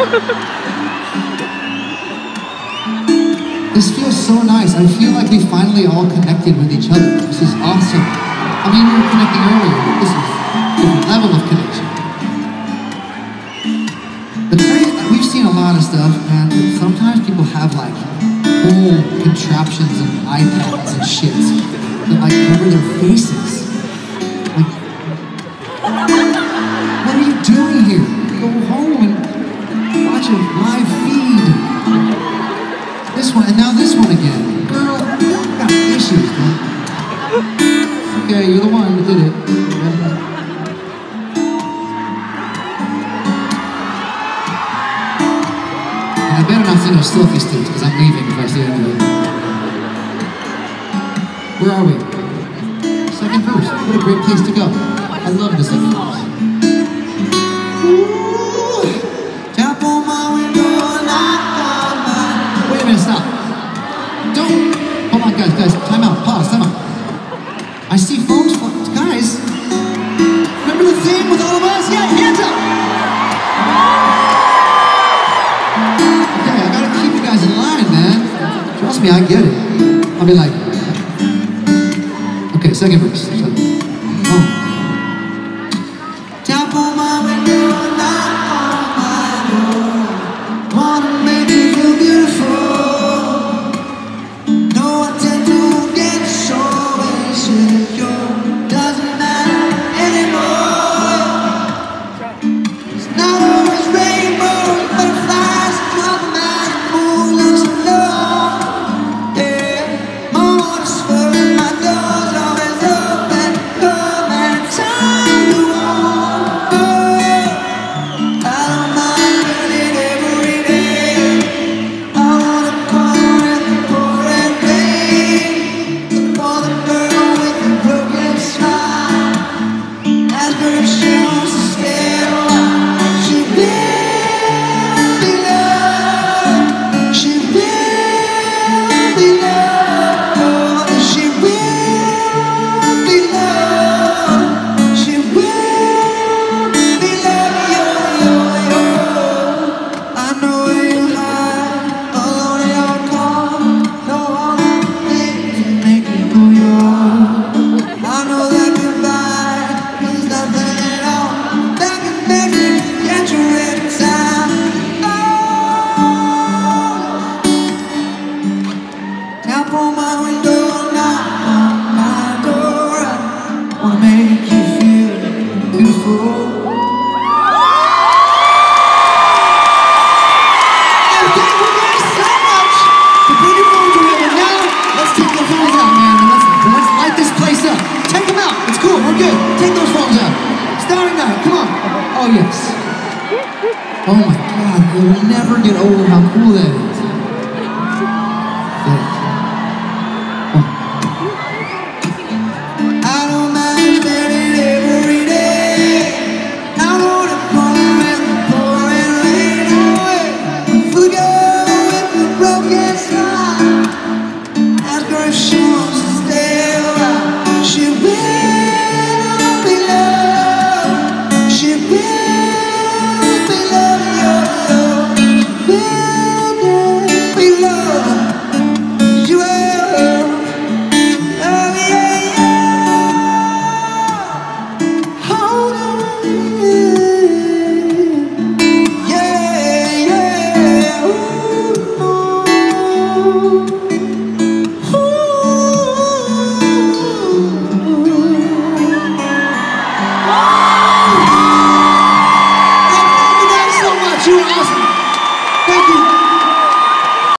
This feels so nice. I feel like we finally all connected with each other. This is awesome. I mean, we were connecting earlier, but this is a different level of connection. But we've seen a lot of stuff, and sometimes people have like whole contraptions and iPads and shit that like cover their faces. Like, what are you doing here? Go home and watch a live feed. This one, and now this one again. Girl, you got issues, man. Okay, you're the one that did it. And I better not see no selfie sticks, because I'm leaving if I see any of them. Where are we? Second verse. What a great place to go. I love the second verse. Tap on my window, knock on my... Wait a minute, stop. Don't. Hold on, guys, time out, pause, time out. I see phones, guys. Remember the theme with all of us? Yeah, hands up. Okay, I gotta keep you guys in line, man. Trust me, I get it. I'll be like, okay, second verse. Oh. Tap on my window, knock on my door. Wanna make you feel beautiful. No, I tend to get so insecure. Doesn't matter anymore. It's not always rainbows, butterflies, come out and move, looks alone. Yeah, my heart is full, my door's always open. Come anytime you want. Oh, I don't mind doing it every day. I wanna call in the pouring rain. Look for the girl with the broken smile. Ask her if she wants to stay a while. She will be loved. She will be loved. She will be loved. She will be loved. Yo. I know where you hide, alone in your car. Know all the things that make you who you are. I know that goodbye means nothing at all. That can make me forget you every time. Oh, tap on my window, knock on my door. I wanna make you feel beautiful. And thank you guys so much for putting your phones away. But now, let's take the phones out, man. And let's light this place up. Take them out. It's cool. We're good. Take those phones out. Starry night. Come on. Oh, yes. Oh, my God. I will never get over how cool that is. Thanks. Oh. I don't mind spending every day. I wanna call in the pouring rain away. The girl with the broken smile. Ask her if she wants to stay a while. She will be loved. She will be loved. Yo. She will be loved.